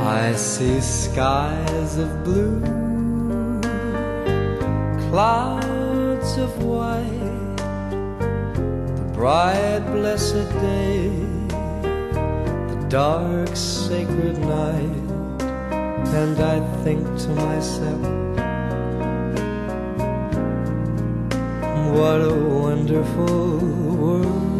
I see skies of blue, clouds of white, the bright blessed day, the dark sacred night, and I think to myself, what a wonderful world.